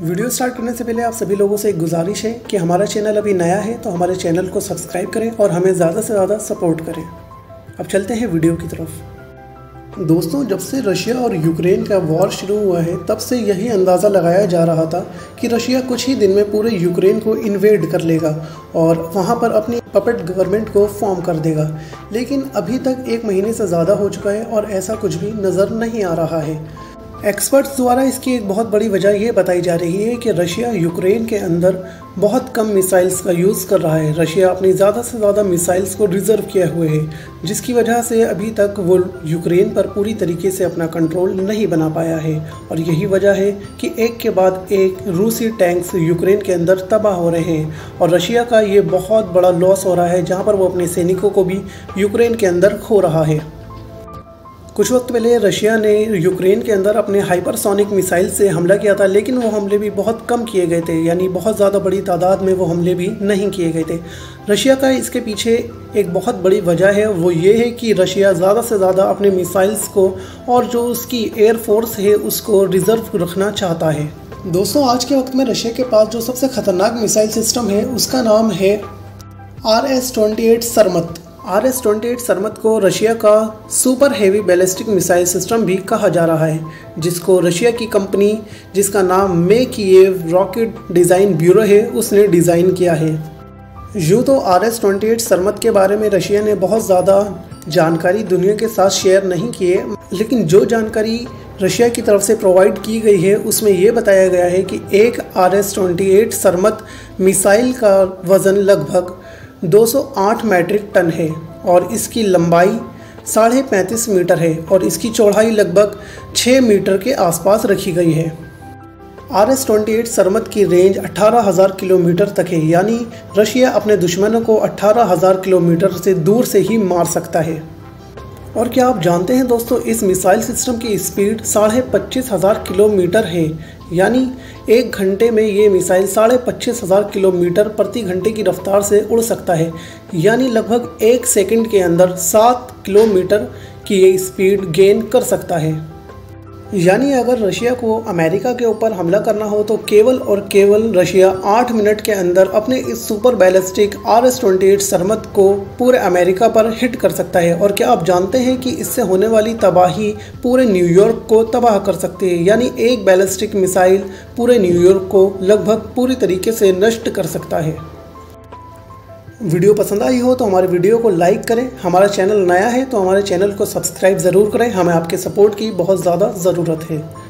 Video start करने से पहले आप सभी लोगों से एक गुजारिश है कि हमारा चैनल अभी नया है तो हमारे चैनल को सब्सक्राइब करें और हमें ज़्यादा से ज़्यादा सपोर्ट करें। अब चलते हैं वीडियो की तरफ। दोस्तों, जब से रशिया और यूक्रेन का वॉर शुरू हुआ है तब से यही अंदाज़ा लगाया जा रहा था कि रशिया कुछ ही दिन में पूरे यूक्रेन को इन्वेड कर लेगा और वहाँ पर अपनी पपेट गवर्नमेंट को फॉर्म कर देगा। लेकिन अभी तक 1 महीने से ज़्यादा हो चुका है और ऐसा कुछ भी नज़र नहीं आ रहा है। एक्सपर्ट्स द्वारा इसकी एक बहुत बड़ी वजह ये बताई जा रही है कि रशिया यूक्रेन के अंदर बहुत कम मिसाइल्स का यूज़ कर रहा है। रशिया अपनी ज़्यादा से ज़्यादा मिसाइल्स को रिज़र्व किए हुए है, जिसकी वजह से अभी तक वो यूक्रेन पर पूरी तरीके से अपना कंट्रोल नहीं बना पाया है। और यही वजह है कि एक के बाद एक रूसी टैंक्स यूक्रेन के अंदर तबाह हो रहे हैं और रशिया का ये बहुत बड़ा लॉस हो रहा है, जहाँ पर वो अपने सैनिकों को भी यूक्रेन के अंदर खो रहा है। कुछ वक्त पहले रशिया ने यूक्रेन के अंदर अपने हाइपरसोनिक मिसाइल से हमला किया था, लेकिन वो हमले भी बहुत कम किए गए थे, यानी बहुत ज़्यादा बड़ी तादाद में वो हमले भी नहीं किए गए थे। रशिया का इसके पीछे एक बहुत बड़ी वजह है, वो ये है कि रशिया ज़्यादा से ज़्यादा अपने मिसाइल्स को और जो उसकी एयरफोर्स है उसको रिज़र्व रखना चाहता है। दोस्तों, आज के वक्त में रशिया के पास जो सबसे ख़तरनाक मिसाइल सिस्टम है उसका नाम है RS-28 सरमत। RS-28 सरमत को रशिया का super heavy ballistic missile system भी कहा जा रहा है, जिसको रशिया की कंपनी जिसका नाम मेकियेव रॉकेट डिज़ाइन ब्यूरो है उसने डिज़ाइन किया है। यूँ तो RS-28 सरमत के बारे में रशिया ने बहुत ज़्यादा जानकारी दुनिया के साथ शेयर नहीं की है, लेकिन जो जानकारी रशिया की तरफ से प्रोवाइड की गई है उसमें ये बताया गया है कि एक RS-28 सरमत मिसाइल का वज़न लगभग 208 मैट्रिक टन है और इसकी लंबाई 35.5 मीटर है और इसकी चौड़ाई लगभग 6 मीटर के आसपास रखी गई है। RS-28 सरमत की रेंज 18,000 किलोमीटर तक है, यानी रशिया अपने दुश्मनों को 18,000 किलोमीटर से दूर से ही मार सकता है। और क्या आप जानते हैं दोस्तों, इस मिसाइल सिस्टम की स्पीड 25,500 किलोमीटर है, यानी 1 घंटे में ये मिसाइल 25,500 किलोमीटर प्रति घंटे की रफ्तार से उड़ सकता है, यानी लगभग 1 सेकंड के अंदर 7 किलोमीटर की ये स्पीड गेन कर सकता है। यानी अगर रशिया को अमेरिका के ऊपर हमला करना हो तो केवल और केवल रशिया 8 मिनट के अंदर अपने इस सुपर बैलिस्टिक RS-28 सरमत को पूरे अमेरिका पर हिट कर सकता है। और क्या आप जानते हैं कि इससे होने वाली तबाही पूरे न्यूयॉर्क को तबाह कर सकती है, यानी एक बैलिस्टिक मिसाइल पूरे न्यूयॉर्क को लगभग पूरी तरीके से नष्ट कर सकता है। वीडियो पसंद आई हो तो हमारे वीडियो को लाइक करें। हमारा चैनल नया है तो हमारे चैनल को सब्सक्राइब ज़रूर करें, हमें आपके सपोर्ट की बहुत ज़्यादा ज़रूरत है।